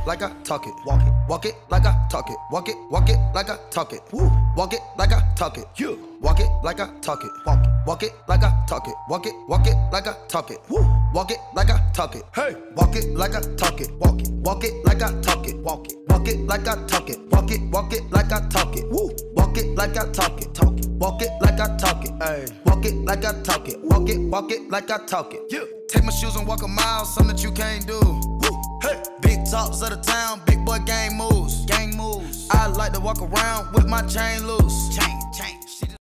like I talk it. Walk it like I talk it. Walk it like I talk it. Woo. Walk it like I talk it. Yeah. Walk it like I talk it. Walk it like I talk it. Walk it like I talk it. Woo. Walk it like I talk it. Hey. Walk it like I talk it. Walk it like I talk it. Walk it like I talk it. Walk it like I talk it. Woo. Walk it like I talk it. Walk it like I talk it. Hey. Walk it like I talk it. Walk it like I talk it. Yeah. Take my shoes and walk a mile, something that you can't do. Woo. Hey. Big talks of the town, big boy gang moves. I like to walk around with my chain loose. Chain.